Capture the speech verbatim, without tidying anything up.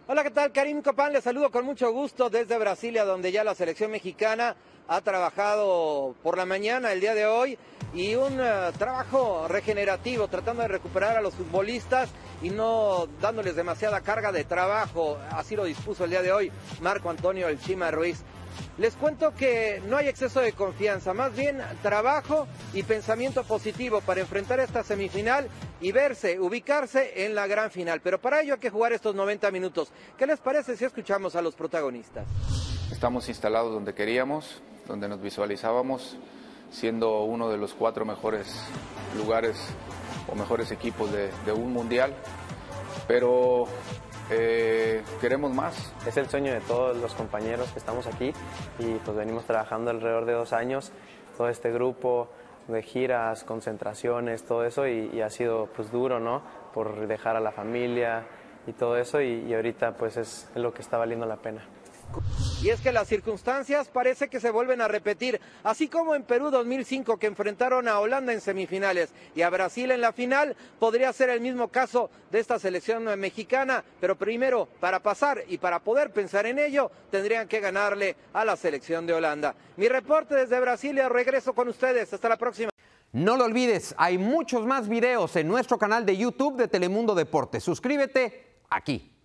Hola, ¿qué tal? Karim Copán, les saludo con mucho gusto desde Brasilia, donde ya la selección mexicana ha trabajado por la mañana el día de hoy y un uh, trabajo regenerativo, tratando de recuperar a los futbolistas y no dándoles demasiada carga de trabajo. Así lo dispuso el día de hoy Marco Antonio El Chima Ruiz. Les cuento que no hay exceso de confianza, más bien trabajo y pensamiento positivo para enfrentar esta semifinal y verse, ubicarse en la gran final. Pero para ello hay que jugar estos noventa minutos. ¿Qué les parece si escuchamos a los protagonistas? Estamos instalados donde queríamos, donde nos visualizábamos, siendo uno de los cuatro mejores lugares o mejores equipos de, de un mundial, pero eh, queremos más. Es el sueño de todos los compañeros que estamos aquí y pues venimos trabajando alrededor de dos años, todo este grupo de giras, concentraciones, todo eso y, y ha sido pues duro, ¿no? Por dejar a la familia y todo eso y, y ahorita pues es, es lo que está valiendo la pena. Y es que las circunstancias parece que se vuelven a repetir, así como en Perú dos mil cinco que enfrentaron a Holanda en semifinales y a Brasil en la final, podría ser el mismo caso de esta selección mexicana, pero primero para pasar y para poder pensar en ello tendrían que ganarle a la selección de Holanda. Mi reporte desde Brasilia, regreso con ustedes, hasta la próxima. No lo olvides, hay muchos más videos en nuestro canal de YouTube de Telemundo Deportes. Suscríbete aquí.